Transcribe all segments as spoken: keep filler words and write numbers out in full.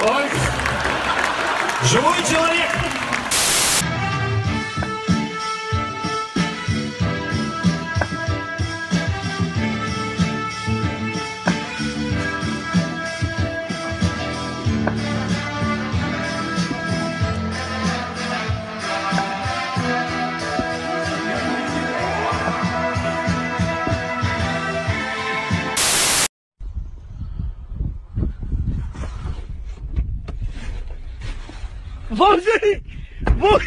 Ой! Живой человек! Боже! Боже!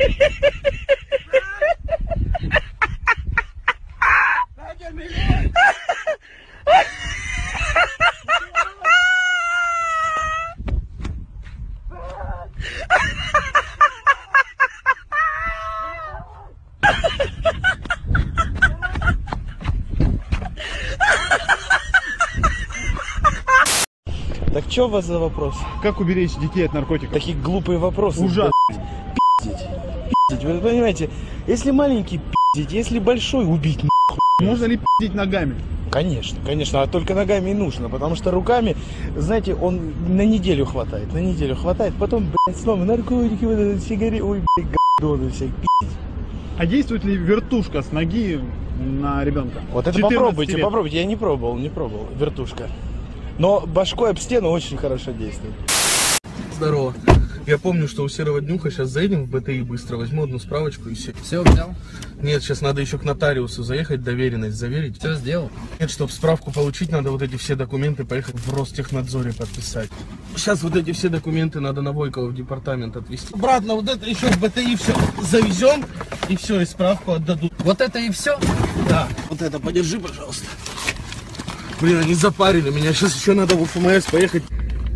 Так что у вас за вопрос? Как уберечь детей от наркотиков? Такие глупые вопросы. Ужасно. Пиздить. Пиздить. Вы понимаете, если маленький пиздить, если большой убить нахуй. Можно ли пиздить ногами? Конечно, конечно, а только ногами и нужно, потому что руками, знаете, он на неделю хватает, на неделю хватает, потом, блядь, снова наркотики, вот это, сигареты, ой, блядь, гандоны все, пиздить. А действует ли вертушка с ноги на ребенка? Вот это попробуйте, лет. попробуйте, я не пробовал, не пробовал, вертушка. Но башкой об стену очень хорошо действует. Здорово. Я помню, что у Серого Днюха сейчас заедем в БТИ быстро, возьму одну справочку и все. Все взял? Нет, сейчас надо еще к нотариусу заехать, доверенность заверить. Все сделал? Нет, чтобы справку получить, надо вот эти все документы поехать в Ростехнадзоре подписать. Сейчас вот эти все документы надо на Войкова в департамент отвезти. Обратно вот это еще в БТИ все завезем и все, и справку отдадут. Вот это и все? Да. Вот это подержи, пожалуйста. Блин, они запарили меня, сейчас еще надо в УФМС поехать.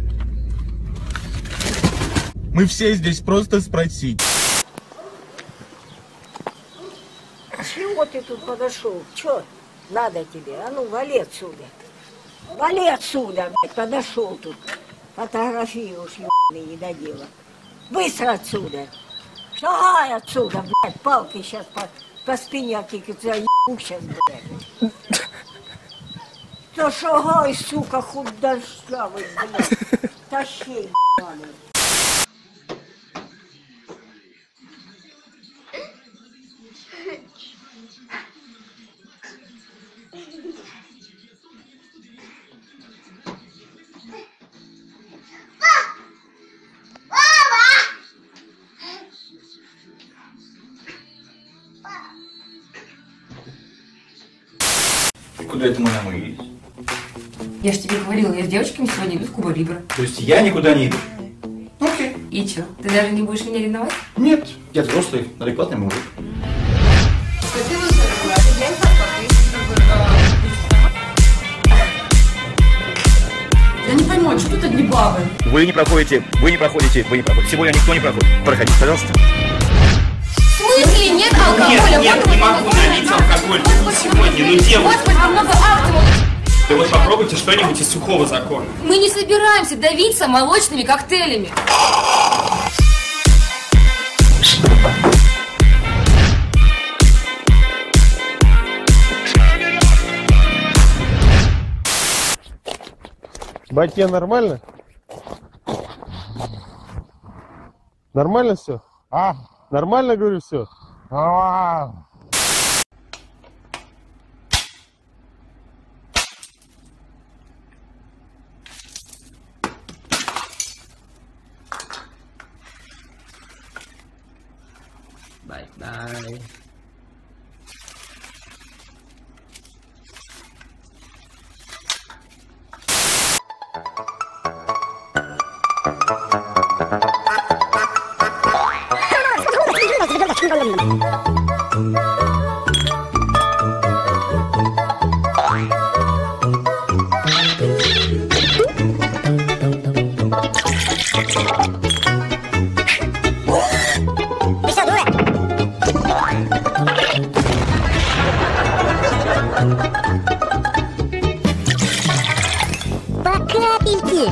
Мы все здесь просто спросить. Чего ты тут подошел? Че надо тебе? А ну, вали отсюда. Вали отсюда, блядь, подошел тут. Фотографируешь, ебаный недоделок. Быстро отсюда. Шагай отсюда, блядь, палкой сейчас по, по спине тикать, заебу сейчас, блядь. Да шагай, сука, худощавый, блядь. Тащи, ебаный. Куда это мы намылились? Я же тебе говорила, я с девочками сегодня иду в Куба Либра. То есть я никуда не иду? Окей. И чё, ты даже не будешь меня ревновать? Нет, я взрослый, адекватный мужик. Я не пойму, что тут одни бабы? Вы не проходите, вы не проходите, вы не проходите. Сегодня никто не проходит. Проходите, пожалуйста. В смысле нет алкоголя? Нет, нет, не могу налить алкоголь сегодня, ну девушка. Господи, там много акций. Да вот попробуйте что-нибудь из сухого закона. Мы не собираемся давиться молочными коктейлями. Батя, нормально? Нормально все? А? Нормально, говорю, все? А? Bye-bye. По капельке.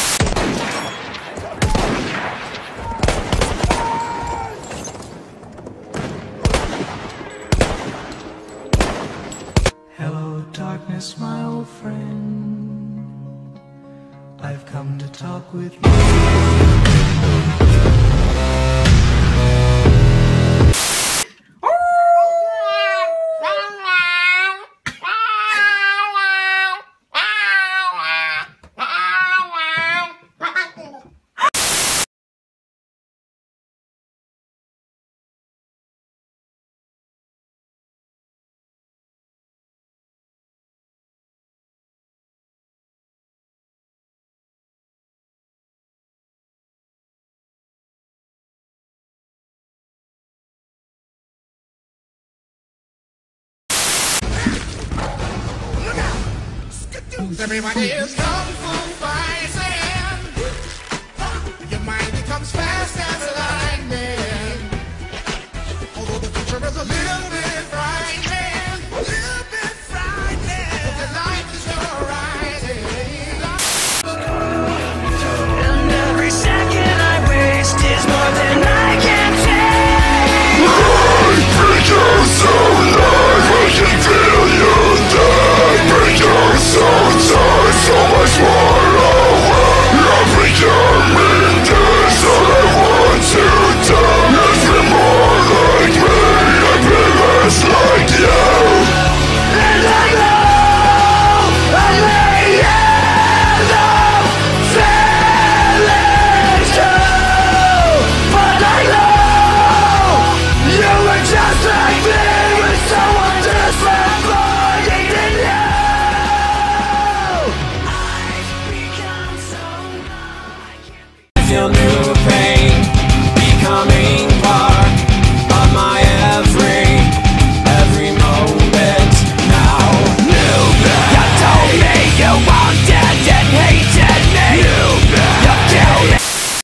Hello, darkness, my old friend. I've come to talk with Everybody is kung fu fighting. Your mind becomes fast as lightning. Although the future is a little bit frightening, a little bit frightening. But the light is rising. And every second I waste is more than I can take. Life becomes so live, I can feel you die. Break your soul. So much more away. I've becoming this. All I want to do is be more like me and be less like you. And I know I may end up failing too, but I know you were just like me with someone disappointing in you. Feel new.